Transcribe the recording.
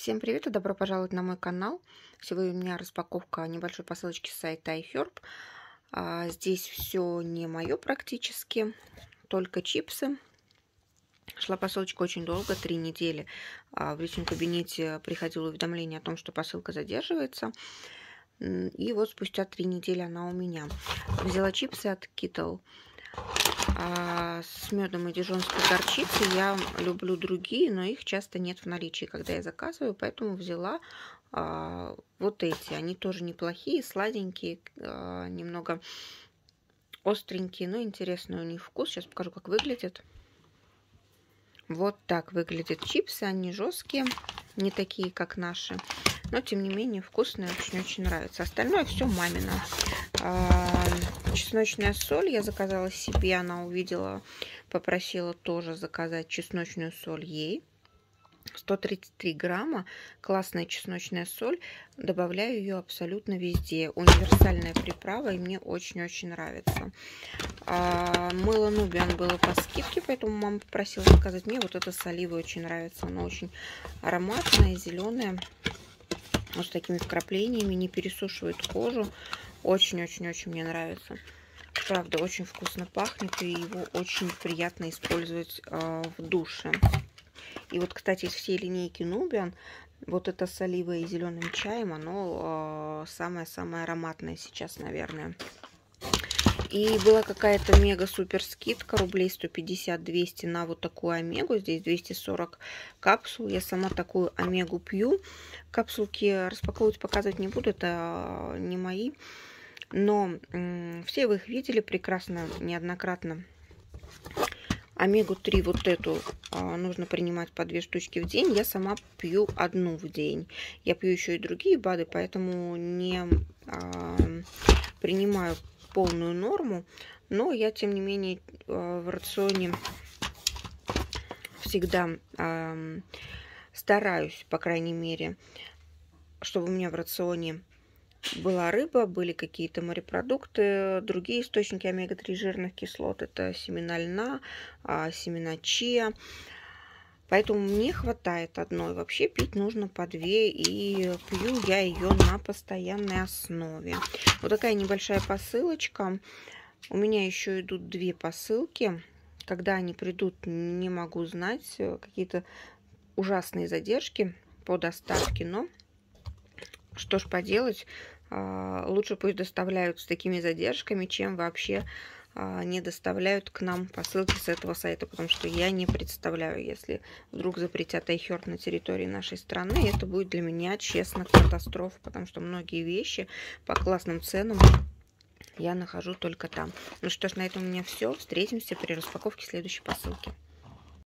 Всем привет и добро пожаловать на мой канал. Сегодня у меня распаковка небольшой посылочки с сайта iHerb. Здесь все не мое практически, только чипсы. Шла посылочка очень долго, 3 недели. В личном кабинете приходило уведомление о том, что посылка задерживается. И вот спустя 3 недели она у меня. Взяла чипсы от Kettle с медом и дижонской горчицей. Я люблю другие, но их часто нет в наличии, когда я заказываю, поэтому взяла вот эти. Они тоже неплохие, сладенькие, немного остренькие, но интересный у них вкус. Сейчас покажу, как выглядят. Вот так выглядят чипсы. Они жесткие, не такие, как наши, но тем не менее вкусные, очень нравится. Остальное все мамино. Чесночная соль я заказала себе, она увидела, попросила тоже заказать чесночную соль ей. 133 грамма, классная чесночная соль, добавляю ее абсолютно везде. Универсальная приправа, и мне очень нравится. Мыло Nubian было по скидке, поэтому мама попросила заказать. Мне вот это с оливой очень нравится, оно очень ароматное, зеленое, вот с такими вкраплениями, не пересушивает кожу. Очень мне нравится. Правда, очень вкусно пахнет, и его очень приятно использовать в душе. И вот, кстати, из всей линейки Nubian, вот это с оливой и зеленым чаем, оно самое ароматное сейчас, наверное. И была какая-то мега-супер скидка, рублей 150-200 на вот такую омегу. Здесь 240 капсул. Я сама такую омегу пью. Капсулки распаковывать, показывать не буду, это не мои. Но все вы их видели прекрасно, неоднократно. Омегу-3 вот эту нужно принимать по 2 штучки в день. Я сама пью одну в день. Я пью еще и другие БАДы, поэтому не принимаю полную норму. Но я, тем не менее, в рационе всегда стараюсь, по крайней мере, чтобы у меня в рационе была рыба, были какие-то морепродукты, другие источники омега-3 жирных кислот. Это семена льна, семена чиа. Поэтому мне хватает одной. Вообще пить нужно по 2, и пью я ее на постоянной основе. Вот такая небольшая посылочка. У меня еще идут 2 посылки. Когда они придут, не могу знать. Какие-то ужасные задержки по доставке, но что ж поделать, лучше пусть доставляют с такими задержками, чем вообще не доставляют к нам посылки с этого сайта, потому что я не представляю, если вдруг запретят iHerb на территории нашей страны, это будет для меня, честно, катастрофа, потому что многие вещи по классным ценам я нахожу только там. Ну что ж, на этом у меня все. Встретимся при распаковке следующей посылки.